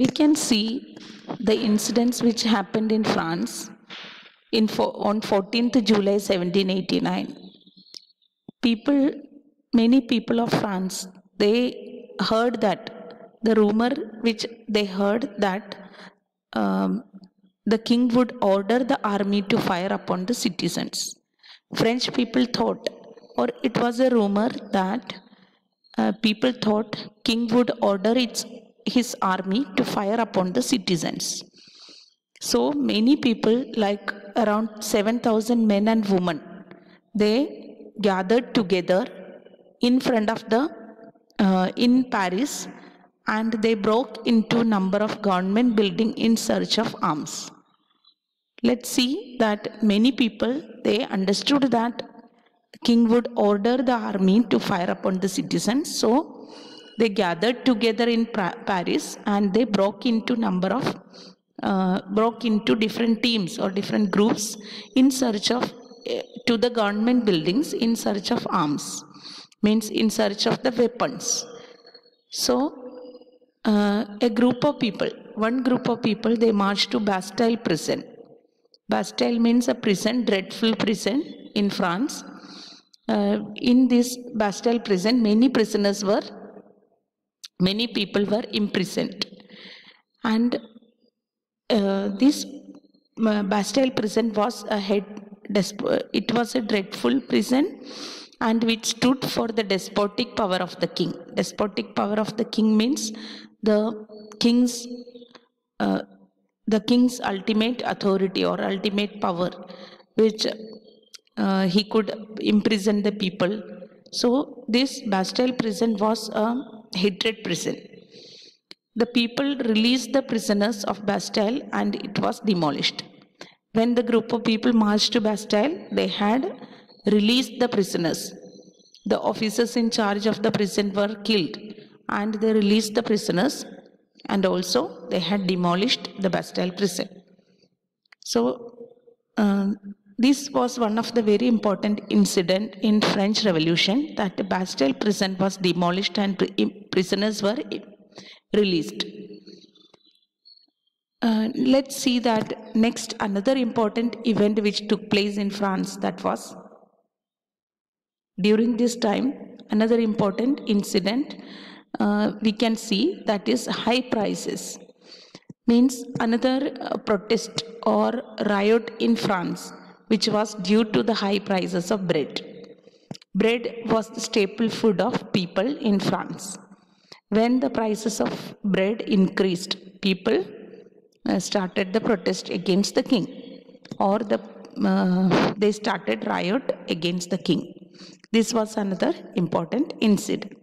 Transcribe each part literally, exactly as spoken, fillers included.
we can see the incidents which happened in France in on fourteenth July seventeen eighty-nine. People, many people of France, they heard that the rumor which they heard that um, the king would order the army to fire upon the citizens. French people thought, or it was a rumor that uh, people thought king would order its his army to fire upon the citizens. So many people, like around seven thousand men and women, they gathered together in front of the uh, in Paris, and they broke into number of government building in search of arms. Let's see that many people, they understood that king would order the army to fire upon the citizens. So they gathered together in Paris and they broke into number of uh, broke into different teams or different groups in search of uh, to the government buildings in search of arms, means in search of the weapons. So uh, a group of people, one group of people, they marched to Bastille prison. Bastille means a prison, dreadful prison in France. Uh, in this Bastille prison, many prisoners were, many people were imprisoned. And uh, this uh, Bastille prison was a head, it was a dreadful prison, and which stood for the despotic power of the king. Despotic power of the king means the king's uh, the king's ultimate authority or ultimate power, which uh, he could imprison the people. So this Bastille prison was a hated prison. The people released the prisoners of Bastille and it was demolished. When the group of people marched to Bastille, they had released the prisoners. The officers in charge of the prison were killed and they released the prisoners, and also they had demolished the Bastille prison. So uh, this was one of the very important incident in French Revolution, that the Bastille prison was demolished and prisoners were released. Uh, let's see that next another important event which took place in France, that was during this time, another important incident uh, we can see, that is high prices. Means another uh, protest or riot in France, which was due to the high prices of bread. Bread was the staple food of people in France. When the prices of bread increased, people uh, started the protest against the king, or the uh, they started riot against the king. This was another important incident.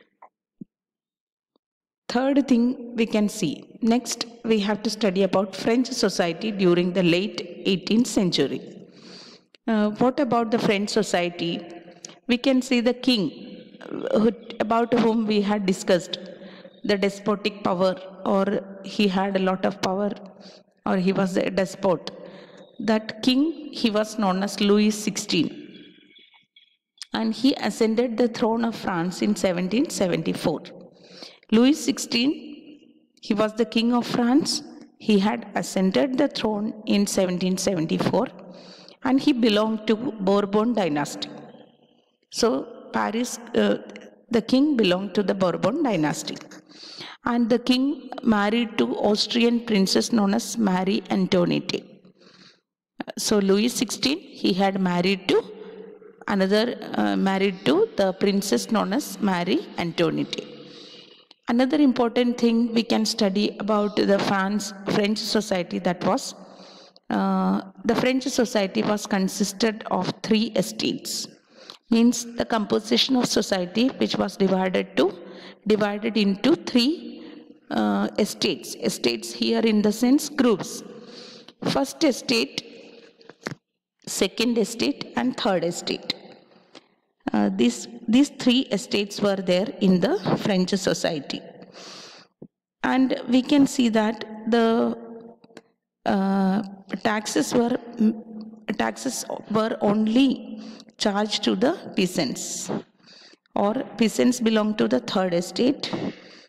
Third thing we can see. Next, we have to study about French society during the late eighteenth century. Uh, what about the French society? We can see the king, who, about whom we had discussed, the despotic power, or he had a lot of power, or he was a despot. That king, he was known as Louis the sixteenth. And he ascended the throne of France in seventeen seventy-four. Louis the sixteenth, he was the king of France. He had ascended the throne in seventeen seventy-four and he belonged to Bourbon dynasty. So Paris, uh, the king belonged to the Bourbon dynasty. And the king married to Austrian princess known as Marie Antoinette. So Louis the sixteenth, he had married to another, uh, married to the princess known as Marie Antoinette. Another important thing we can study about the France, French society, that was uh, the French society was consisted of three estates. Means the composition of society, which was divided to divided into three uh, estates. Estates here in the sense groups. First estate, second estate, and third estate. Uh, these, these three estates were there in the French society. And we can see that the uh, taxes were taxes were only charged to the peasants, or peasants belong to the third estate,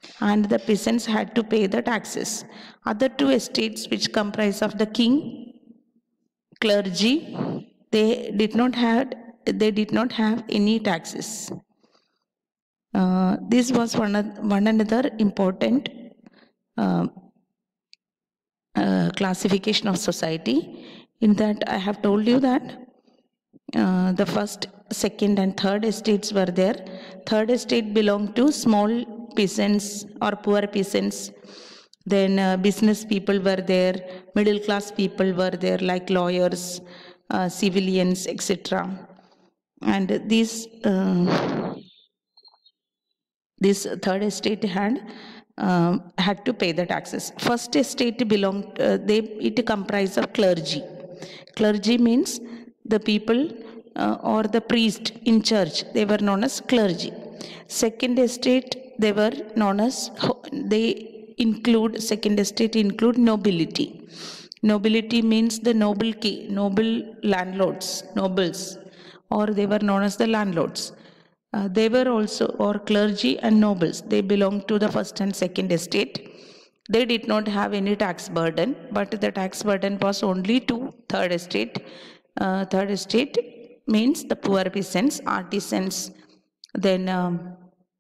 and the peasants had to pay the taxes. Other two estates which comprise of the king, clergy, they did not have they did not have any taxes. Uh, this was one, one another important uh, uh, classification of society. In that, I have told you that uh, the first, second, and third estates were there. Third estate belonged to small peasants or poor peasants. Then uh, business people were there, middle class people were there, like lawyers, uh, civilians, et cetera. And these uh, this third estate had uh, had to pay the taxes. First estate belonged uh, they it comprised of clergy. Clergy means the people uh, or the priest in church. They were known as clergy. Second estate, they were known as they include second estate include nobility. Nobility means the noble key, noble landlords, nobles, or they were known as the landlords. Uh, they were also, or clergy and nobles, they belonged to the first and second estate. They did not have any tax burden, but the tax burden was only to third estate. Uh, third estate means the poor peasants, artisans, then um,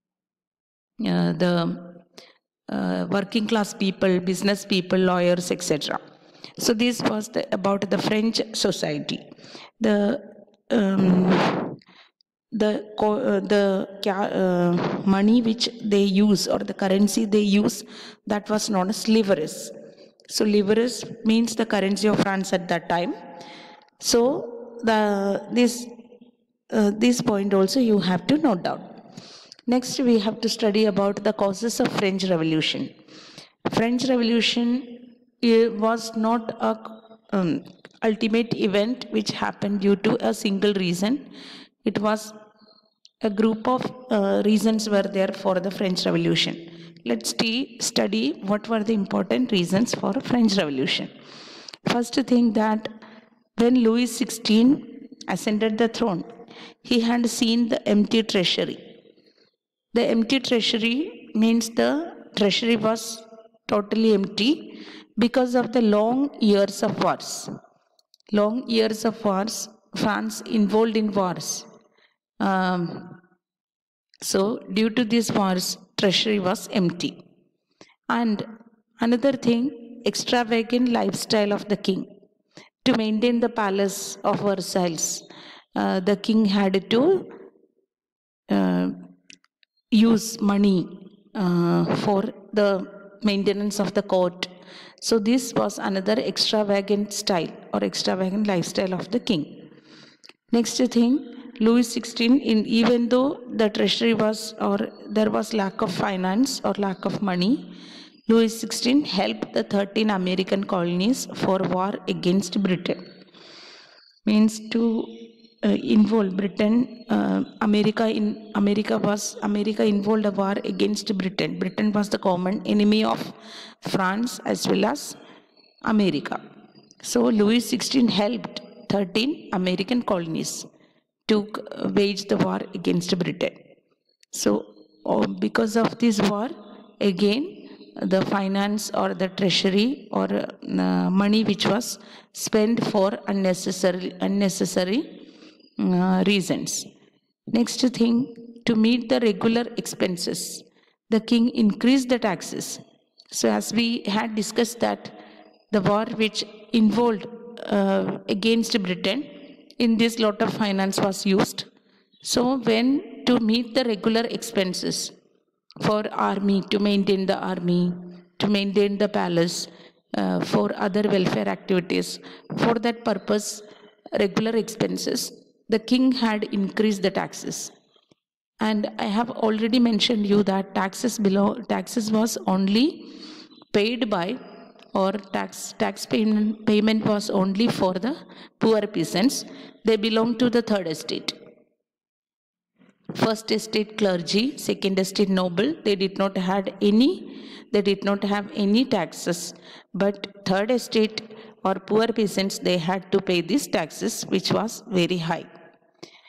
uh, the uh, working class people, business people, lawyers, et cetera. So this was the, about the French society. The um, the uh, the uh, money which they use, or the currency they use, that was known as livres. So livres means the currency of France at that time. So the this uh, this point also you have to note down. Next, we have to study about the causes of French Revolution. French Revolution was not a um, ultimate event which happened due to a single reason. It was a group of uh, reasons were there for the French Revolution. Let's study what were the important reasons for French Revolution. First thing, that when Louis the sixteenth ascended the throne, he had seen the empty treasury. The empty treasury means the treasury was totally empty because of the long years of wars. Long years of wars, France involved in wars. Um, so due to these wars, treasury was empty. And another thing, extravagant lifestyle of the king. To maintain the palace of Versailles, uh, the king had to uh, use money uh, for the maintenance of the court. So this was another extravagant style or extravagant lifestyle of the king. Next thing, Louis the sixteenth, in, even though the treasury was, or there was lack of finance or lack of money, Louis the sixteenth helped the thirteen American colonies for war against Britain. Means to Uh, involved Britain, uh, America in America was America involved a war against Britain. Britain was the common enemy of France as well as America. So Louis the sixteenth helped thirteen American colonies to wage the war against Britain. So uh, because of this war, again the finance or the treasury or uh, money which was spent for unnecessary unnecessary Uh, reasons. Next thing, to meet the regular expenses, the king increased the taxes. So as we had discussed that the war which involved uh, against Britain, in this lot of finance was used. So when to meet the regular expenses for army, to maintain the army, to maintain the palace, uh, for other welfare activities, for that purpose, regular expenses, the king had increased the taxes. And I have already mentioned you that taxes below taxes was only paid by, or tax tax payment, payment was only for the poor peasants. They belong to the third estate. First estate clergy, second estate noble, they did not had any they did not have any taxes. But third estate or poor peasants, they had to pay these taxes, which was very high.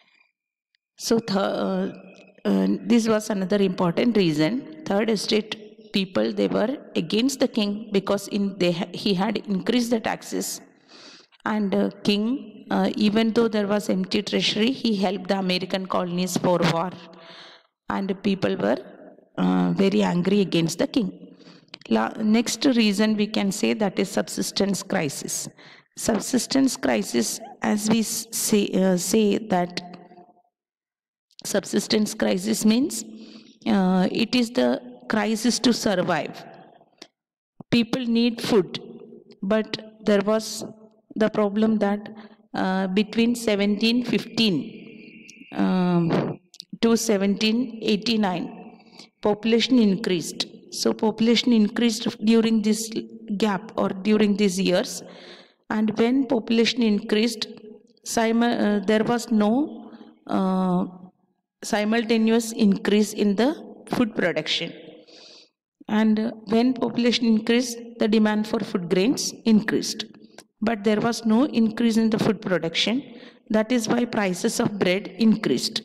So th uh, uh, this was another important reason. Third estate people, they were against the king because in they he had increased the taxes. And uh, king, uh, even though there was empty treasury, he helped the American colonies for war. And people were uh, very angry against the king. La next reason we can say that is subsistence crisis. Subsistence crisis, as we say, uh, say that subsistence crisis means uh, it is the crisis to survive. People need food, but there was the problem that uh, between seventeen fifteen um, to seventeen eighty-nine, population increased. So population increased during this gap or during these years, and when population increased, uh, there was no uh, simultaneous increase in the food production. And when population increased, the demand for food grains increased. But there was no increase in the food production. That is why prices of bread increased.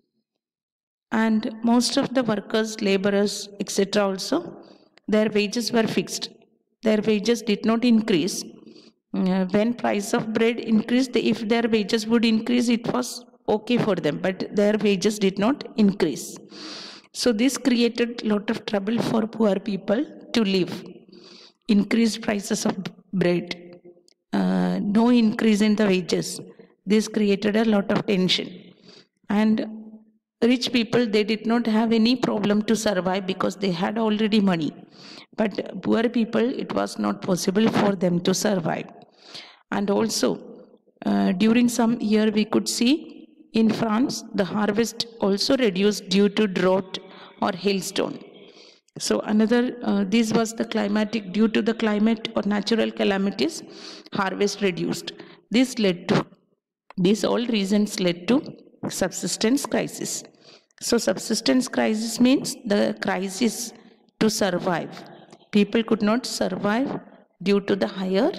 And most of the workers, laborers, et cetera also, their wages were fixed. Their wages did not increase. Uh, when price of bread increased, if their wages would increase, it was okay for them, but their wages did not increase. So this created a lot of trouble for poor people to live. Increased prices of bread, uh, no increase in the wages. This created a lot of tension. And rich people, they did not have any problem to survive because they had already money. But poor people, it was not possible for them to survive. And also, uh, during some year, we could see in France, the harvest also reduced due to drought or hailstone. So another, uh, this was the climatic, due to the climate or natural calamities, harvest reduced. This led to, these all reasons led to subsistence crisis. So subsistence crisis means the crisis to survive. People could not survive due to the higher,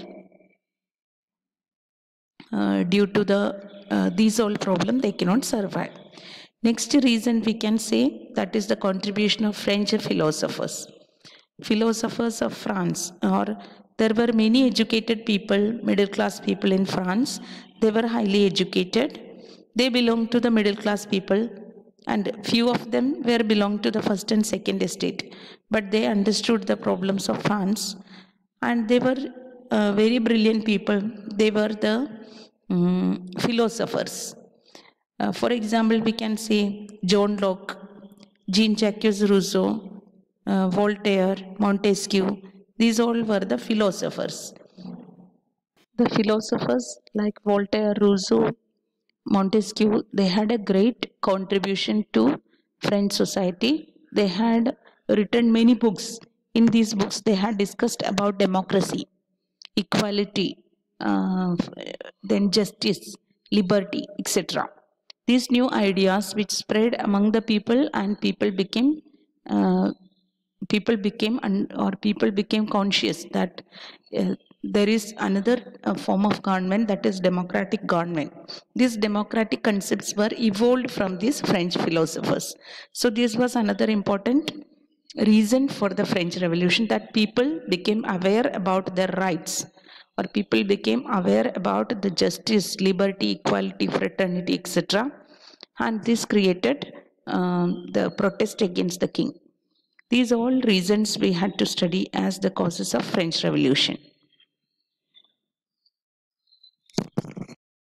uh, due to the, uh, these all problems, they cannot survive. Next reason we can say that is the contribution of French philosophers. Philosophers of France, or there were many educated people, middle class people in France. They were highly educated. They belonged to the middle class people, and few of them were belonged to the first and second estate. But they understood the problems of France, and they were uh, very brilliant people. They were the um, philosophers. Uh, for example, we can say John Locke, Jean-Jacques Rousseau, uh, Voltaire, Montesquieu. These all were the philosophers. The philosophers like Voltaire, Rousseau, Montesquieu, they had a great contribution to French society. They had written many books. In these books, they had discussed about democracy, equality, uh, then justice, liberty, et cetera. These new ideas which spread among the people, and people became uh, people became or people became conscious that uh, there is another uh, form of government, that is democratic government. These democratic concepts were evolved from these French philosophers. So this was another important reason for the French Revolution, that people became aware about their rights, or people became aware about the justice, liberty, equality, fraternity, et cetera. And this created um, the protest against the king. These all reasons we had to study as the causes of French Revolution.